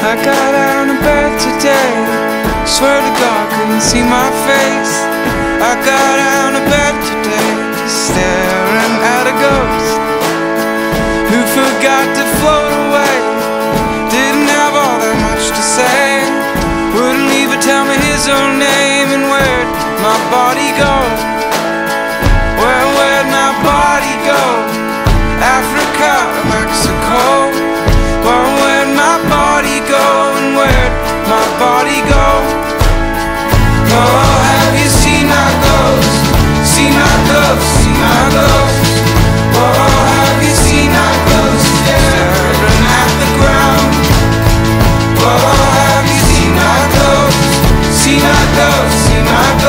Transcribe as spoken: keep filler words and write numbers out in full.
I got out of bed today, swear to God couldn't see my face. I got out of bed today, just staring at a ghost who forgot to float away. Didn't have all that much to say, wouldn't even tell me his own name. And where'd my body go? Where, where'd my body go? Africa or Mexico? Well, where'd my body go? And where'd my body go? Oh, have you seen my ghost? Seen my ghost, seen my ghost. Oh, have you seen my ghost staring at the ground? Oh, have you seen my ghost? Seen my ghost, seen my ghost.